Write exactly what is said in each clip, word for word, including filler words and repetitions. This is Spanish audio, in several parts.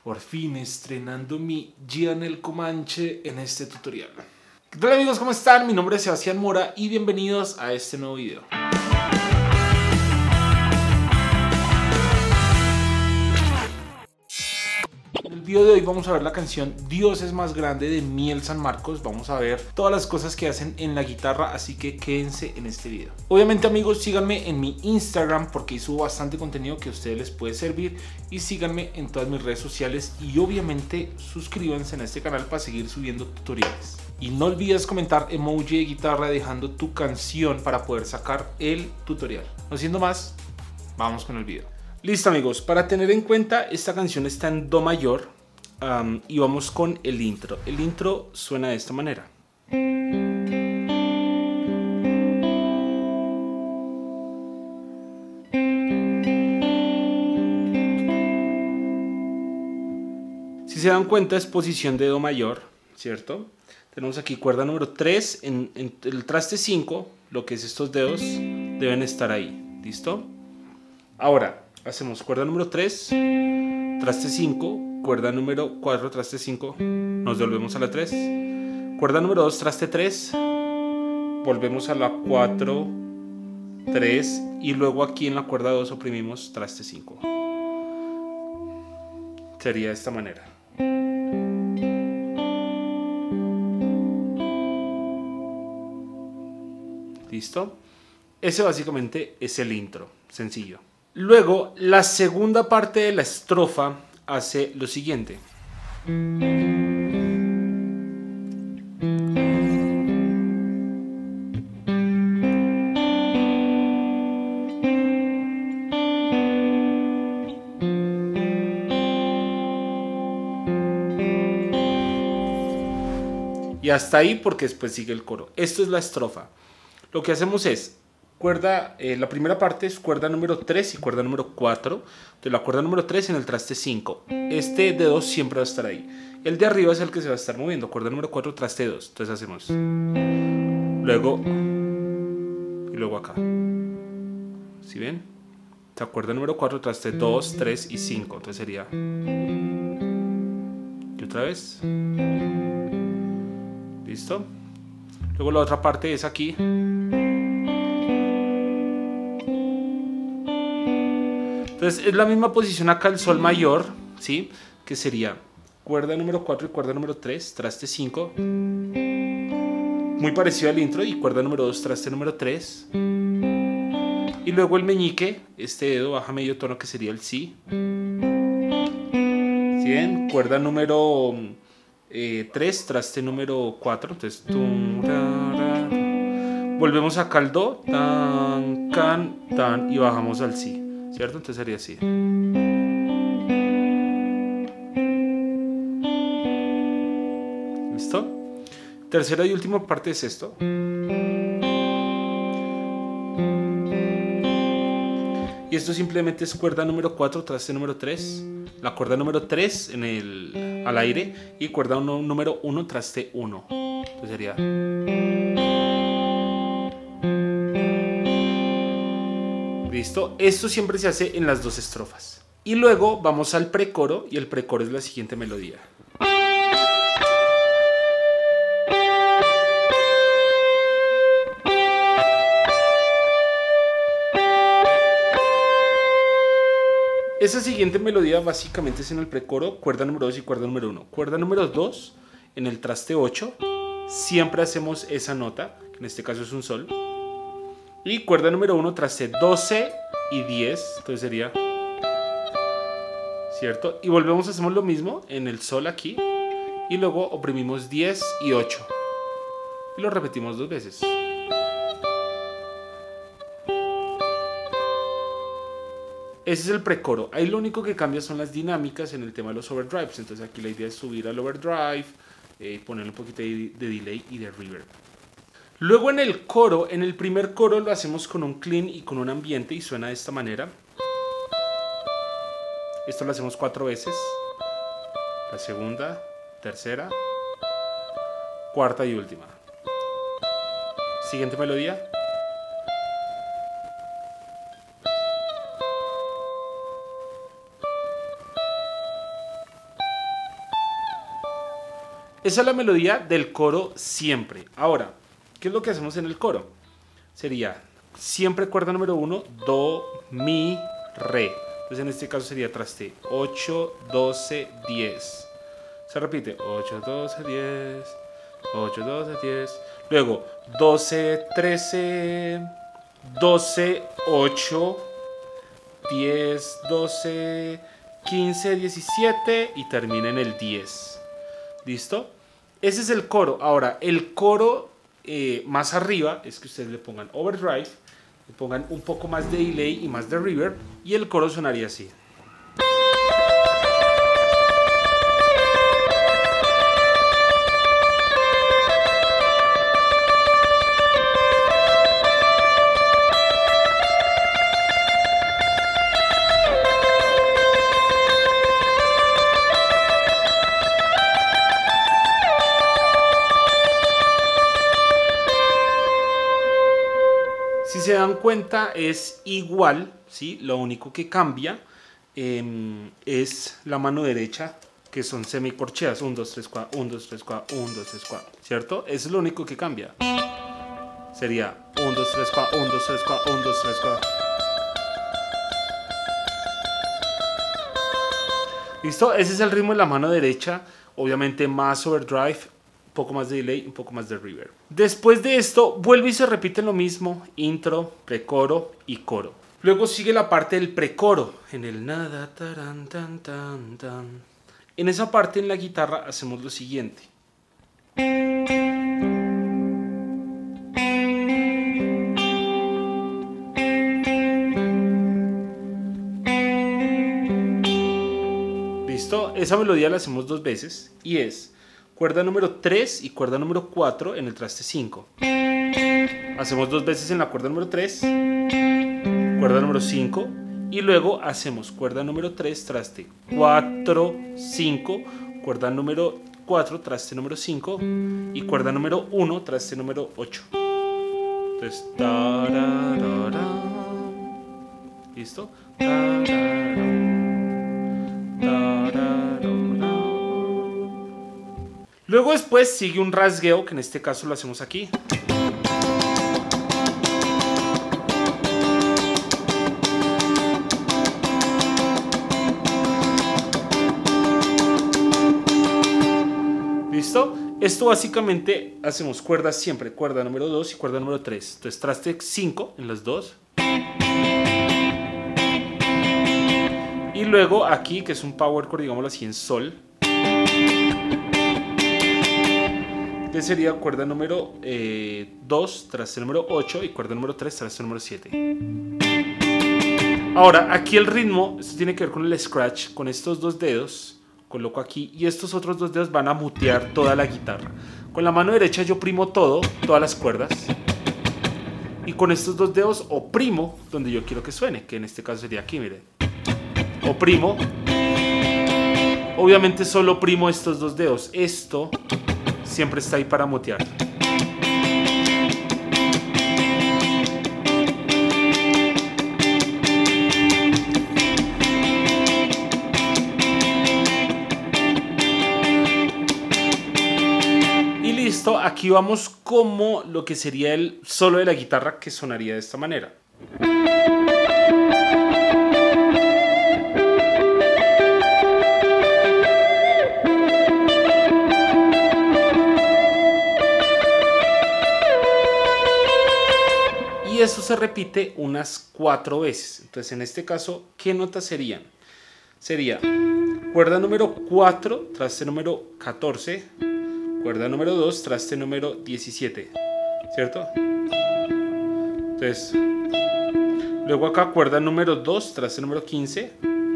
por fin estrenando mi Gia en el Comanche en este tutorial. ¿Qué tal amigos? ¿Cómo están? Mi nombre es Sebastián Mora y bienvenidos a este nuevo video. En el video de hoy vamos a ver la canción Dios es más grande de Miel San Marcos. Vamos a ver todas las cosas que hacen en la guitarra, así que quédense en este video. Obviamente amigos, síganme en mi Instagram porque ahí subo bastante contenido que a ustedes les puede servir. Y síganme en todas mis redes sociales y obviamente suscríbanse en este canal para seguir subiendo tutoriales. Y no olvides comentar emoji de guitarra dejando tu canción para poder sacar el tutorial. No siendo más, vamos con el video. Listo amigos, para tener en cuenta esta canción está en Do mayor um, y vamos con el intro. El intro suena de esta manera. Si se dan cuenta es posición de Do mayor, ¿cierto? Tenemos aquí cuerda número tres, en, en el traste cinco, lo que es estos dedos deben estar ahí, ¿listo? Ahora hacemos cuerda número tres, traste cinco, cuerda número cuatro, traste cinco, nos devolvemos a la tres, cuerda número dos, traste tres, volvemos a la cuatro, tres y luego aquí en la cuerda dos oprimimos traste cinco. Sería de esta manera. ¿Listo? Ese básicamente es el intro, sencillo. Luego, la segunda parte de la estrofa hace lo siguiente. Y hasta ahí porque después sigue el coro. Esto es la estrofa. Lo que hacemos es cuerda, eh, la primera parte es cuerda número tres y cuerda número cuatro. Entonces la cuerda número tres en el traste cinco. Este dedo siempre va a estar ahí. El de arriba es el que se va a estar moviendo. Cuerda número cuatro, traste dos. Entonces hacemos. Luego. Y luego acá. ¿Sí ven? La cuerda número cuatro, traste dos, tres y cinco. Entonces sería. Y otra vez. ¿Listo? Luego la otra parte es aquí. Entonces es la misma posición acá, el sol mayor, ¿sí? Que sería cuerda número cuatro y cuerda número tres, traste cinco. Muy parecido al intro. Y cuerda número dos, traste número tres. Y luego el meñique, este dedo baja medio tono que sería el si. ¿Sí ven? Cuerda número eh, tres, traste número cuatro. Entonces, tum, ra, ra. Volvemos acá al do, tan, can, tan y bajamos al si. ¿Cierto? Entonces sería así. ¿Listo? Tercera y última parte es esto. Y esto simplemente es cuerda número cuatro, traste número tres. La cuerda número tres en el, al aire. Y cuerda uno, número uno, traste uno. Entonces sería... ¿Listo? Esto siempre se hace en las dos estrofas. Y luego vamos al precoro y el precoro es la siguiente melodía. Esa siguiente melodía básicamente es en el precoro, cuerda número dos y cuerda número uno. Cuerda número dos en el traste ocho, siempre hacemos esa nota, que en este caso es un sol. Y cuerda número uno, traste doce y diez, entonces sería, ¿cierto? Y volvemos, hacemos lo mismo en el sol aquí, y luego oprimimos diez y ocho. Y lo repetimos dos veces. Ese es el precoro. Ahí lo único que cambia son las dinámicas en el tema de los overdrives. Entonces aquí la idea es subir al overdrive, eh, ponerle un poquito de, de delay y de reverb. Luego en el coro, en el primer coro lo hacemos con un clean y con un ambiente y suena de esta manera. Esto lo hacemos cuatro veces. La segunda, tercera, cuarta y última. Siguiente melodía. Esa es la melodía del coro siempre. Ahora, ¿qué es lo que hacemos en el coro? Sería siempre cuerda número uno, do, mi, re. Entonces en este caso sería traste ocho, doce, diez. Se repite ocho, doce, diez, ocho, doce, diez. Luego doce, trece, doce, ocho, diez, doce, quince, diecisiete y termina en el diez. ¿Listo? Ese es el coro. Ahora, el coro eh, más arriba es que ustedes le pongan overdrive, le pongan un poco más de delay y más de reverb y el coro sonaría así. Si se dan cuenta es igual, ¿sí? Lo único que cambia eh, es la mano derecha, que son semicorcheas, uno, dos, tres, cuatro, uno, dos, tres, cuatro, uno, dos, tres, cuatro, ¿cierto? Eso es lo único que cambia. Sería uno, dos, tres, cuatro, uno, dos, tres, cuatro, uno, dos, tres, cuatro. ¿Listo? Ese es el ritmo de la mano derecha, obviamente más overdrive, un poco más de delay, un poco más de reverb. Después de esto, vuelve y se repite lo mismo, intro, precoro y coro. Luego sigue la parte del precoro, en el nada, taran, tan, tan, tan. En esa parte en la guitarra hacemos lo siguiente. ¿Listo? Esa melodía la hacemos dos veces y es cuerda número tres y cuerda número cuatro en el traste cinco. Hacemos dos veces en la cuerda número tres, cuerda número cinco y luego hacemos cuerda número tres, traste cuatro, cinco, cuerda número cuatro, traste número cinco y cuerda número uno, traste número ocho. Entonces, tararara, ¿listo? Tararara, tararara. Luego después sigue un rasgueo, que en este caso lo hacemos aquí. ¿Listo? Esto básicamente hacemos cuerdas siempre, cuerda número dos y cuerda número tres. Entonces traste cinco en las dos. Y luego aquí, que es un power chord, digámoslo así, en sol. Que sería cuerda número eh, dos, traste número ocho y cuerda número tres, traste número siete. Ahora, aquí el ritmo, esto tiene que ver con el scratch, con estos dos dedos, coloco aquí y estos otros dos dedos van a mutear toda la guitarra. Con la mano derecha yo oprimo todo, todas las cuerdas y con estos dos dedos oprimo donde yo quiero que suene, que en este caso sería aquí, miren. Oprimo, obviamente solo oprimo estos dos dedos, esto siempre está ahí para mutear. Y listo, aquí vamos como lo que sería el solo de la guitarra, que sonaría de esta manera. Y eso se repite unas cuatro veces. Entonces, en este caso, ¿qué notas serían? Sería cuerda número cuatro, traste número catorce, cuerda número dos, traste número diecisiete, ¿cierto? Entonces, luego acá cuerda número dos, traste número quince,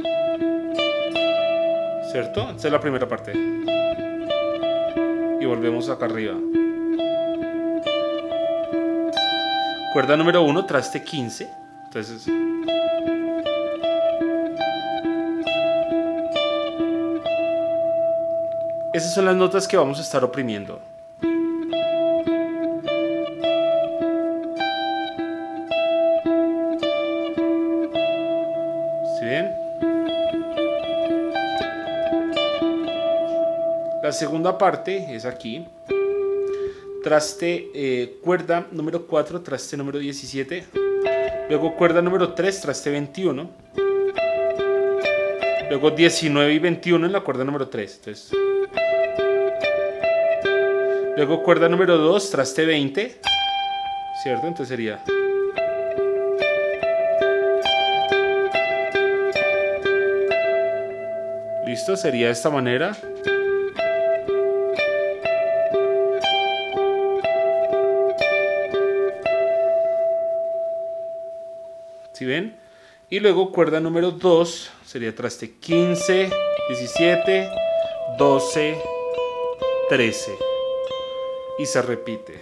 ¿cierto? Esta es la primera parte. Y volvemos acá arriba. Cuerda número uno, traste quince. Entonces, esas son las notas que vamos a estar oprimiendo. ¿Sí ven? La segunda parte es aquí. Traste, eh, cuerda número cuatro, traste número diecisiete. Luego cuerda número tres, traste veintiuno. Luego diecinueve y veintiuno en la cuerda número tres. Entonces, luego cuerda número dos, traste veinte. ¿Cierto? Entonces sería... Listo, sería de esta manera. ¿Sí ven? Y luego cuerda número dos sería traste quince, diecisiete, doce, trece. Y se repite.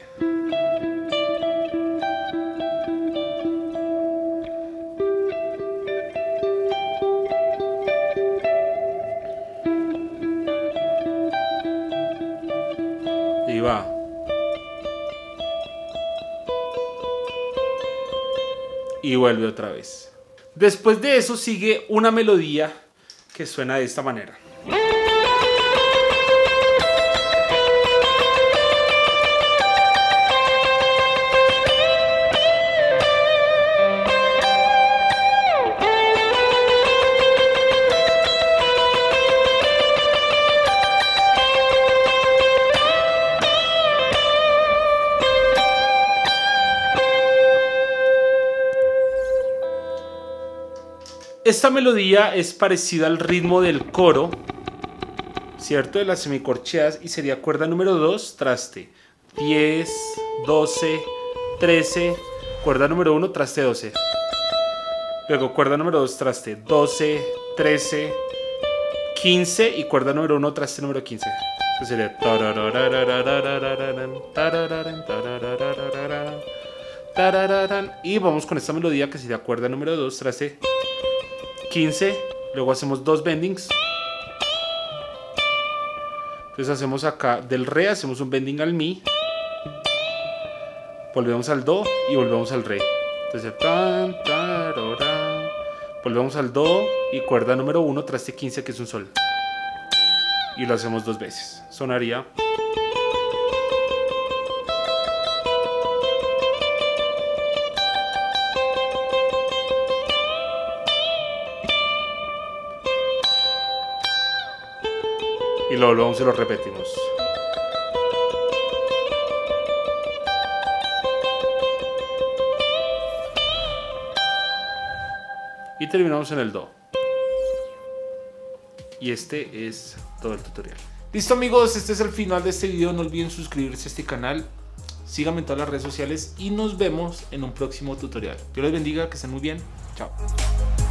Y va. Y vuelve otra vez. Después de eso sigue una melodía que suena de esta manera. Esta melodía es parecida al ritmo del coro, ¿cierto? De las semicorcheas, y sería cuerda número dos, traste diez, doce, trece, cuerda número uno, traste doce. Luego cuerda número dos, traste doce, trece, quince y cuerda número uno, traste número quince. Entonces sería... Y vamos con esta melodía que sería cuerda número dos, traste quince, luego hacemos dos bendings. Entonces hacemos acá del re, hacemos un bending al mi, volvemos al do y volvemos al re. Entonces tan, tarora, volvemos al do y cuerda número uno, traste quince, que es un sol. Y lo hacemos dos veces. Sonaría... Y lo volvemos y lo repetimos. Y terminamos en el do. Y este es todo el tutorial. Listo amigos, este es el final de este video. No olviden suscribirse a este canal. Síganme en todas las redes sociales y nos vemos en un próximo tutorial. Dios les bendiga, que estén muy bien. Chao.